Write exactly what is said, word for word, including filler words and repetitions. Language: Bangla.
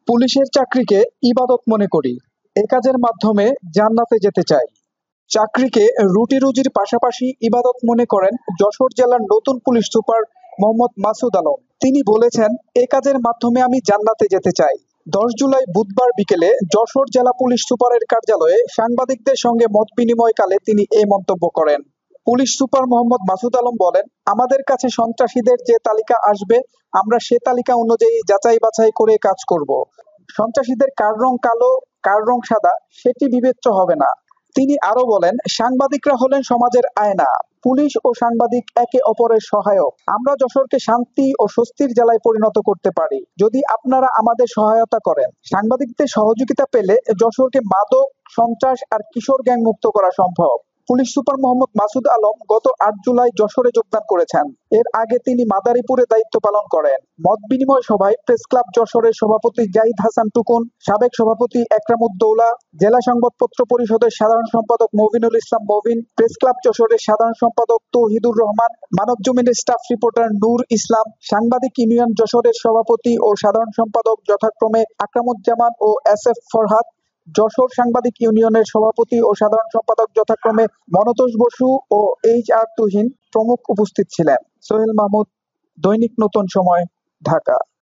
পুলিশের চাকরিকে ইবাদত মনে করি। এ কাজের মাধ্যমে জান্নাতে যেতে চাই। চাকরিকে রুটি-রুজির পাশাপাশি ইবাদত মনে করেন যশোর জেলার নতুন পুলিশ সুপার মোহাম্মদ মাসুদ আলম। তিনি বলেছেন, এ কাজের মাধ্যমে আমি জান্নাতে যেতে চাই। দশ জুলাই বুধবার বিকেলে যশোর জেলা পুলিশ সুপারের কার্যালয়ে সাংবাদিকদের সঙ্গে মত বিনিময়কালে তিনি এ মন্তব্য করেন। পুলিশ সুপার মোহাম্মদ মাসুদ আলম বলেন, আমাদের কাছে সন্ত্রাসীদের যে তালিকা আসবে আমরা সে তালিকা অনুযায়ী যাচাই বাছাই করে কাজ করব। সন্ত্রাসীদের কার রং কালো, কার রং সাদা সেটি বিবেচ্য হবে না। তিনি আরো বলেন, সাংবাদিকরা হলেন সমাজের আয়না। পুলিশ ও সাংবাদিক একে অপরের সহায়ক। আমরা যশোরকে শান্তি ও স্বস্তির জেলায় পরিণত করতে পারি যদি আপনারা আমাদের সহায়তা করেন। সাংবাদিকদের সহযোগিতা পেলে যশোরকে মাদক, সন্ত্রাস আর কিশোর গ্যাং মুক্ত করা সম্ভব। পুলিশ সুপার মোহাম্মদ মাসুদ আলম গত আট জুলাই যশোরে যোগদান করেছেন। এর আগে তিনি মাদারীপুরে দায়িত্ব পালন করেন। মত বিনিময় সভায় প্রেস ক্লাব যশোরের সভাপতি জাহিদ হাসান টুকুন, সাবেক সভাপতি একরামুদ্দৌলা, জেলা সংবাদপত্র পরিষদের সাধারণ সম্পাদক মবিনুল ইসলাম মবিন, প্রেস ক্লাব যশোরের সাধারণ সম্পাদক তৌহিদুর রহমান, মানব জমিনের স্টাফ রিপোর্টার নূর ইসলাম, সাংবাদিক ইউনিয়ন যশোরের সভাপতি ও সাধারণ সম্পাদক যথাক্রমে আকরামুজ্জামান ও এস এফ ফরহাদ, যশোর সাংবাদিক ইউনিয়নের সভাপতি ও সাধারণ সম্পাদক যথাক্রমে মনতোষ বসু ও এইচ আর তুহিন প্রমুখ উপস্থিত ছিলেন। সোহেল মাহমুদ, দৈনিক নতুন সময়, ঢাকা।